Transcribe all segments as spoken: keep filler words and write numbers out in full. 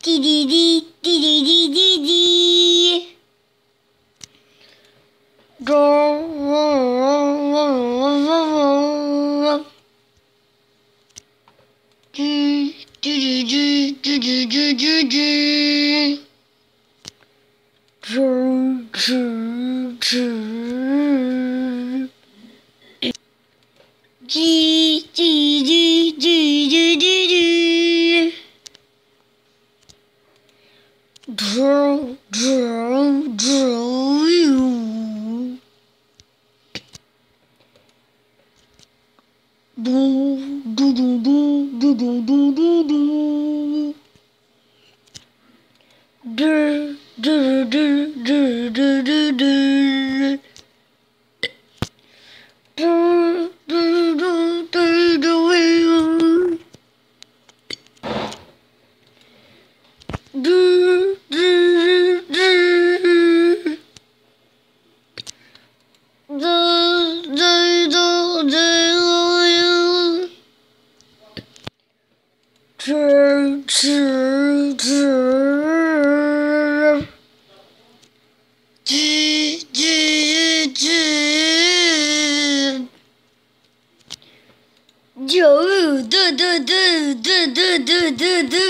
Dee dee dee dee dee dee dee dee. Do do do do do do do do do. Do do do. Dee dee dee dee dee dee dee. Draw, draw, draw you. Do, do, do, do, do, do, do, do, do. Do, do, do, do, do, do, do. Do, do, do, do, do, do. Do do do do do do do do do.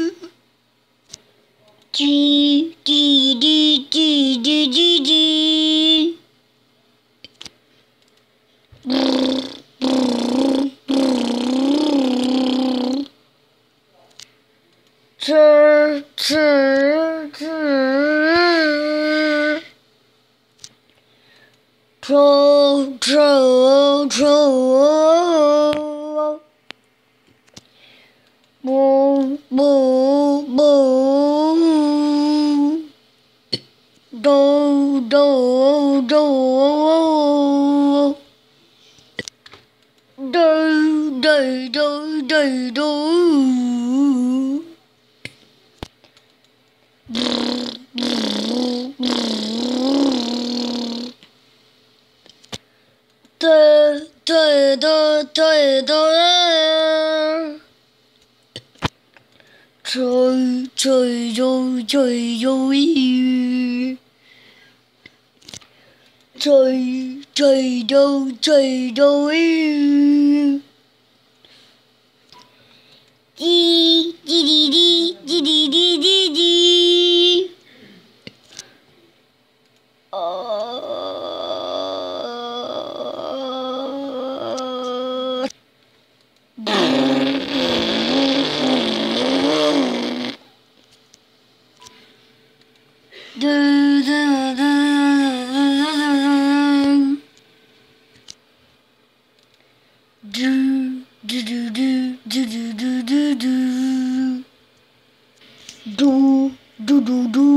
G D D D D D D. Chur chur chur. Troll troll troll. Moo moo moo. Do do do. Do do do do do. Da da da da da. Trời trời rồi trời rồi. Trời trời đâu trời đâu. Đi đi đi đi đi đi đi đi đi. Do do do do do do do do do do do do do do do.